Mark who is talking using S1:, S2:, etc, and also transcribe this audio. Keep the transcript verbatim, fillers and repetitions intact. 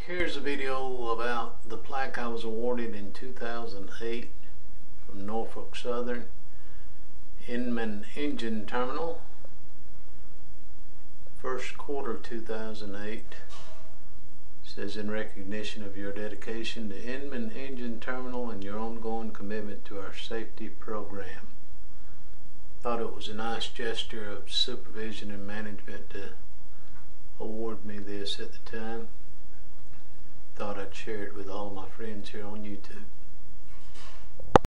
S1: Here's a video about the plaque I was awarded in two thousand eight from Norfolk Southern Inman Engine Terminal. First quarter two thousand eight. Says, in recognition of your dedication to Inman Engine Terminal and your ongoing commitment to our safety program. Thought it was a nice gesture of supervision and management to award me this at the time. Thought I'd share it with all my friends here on YouTube.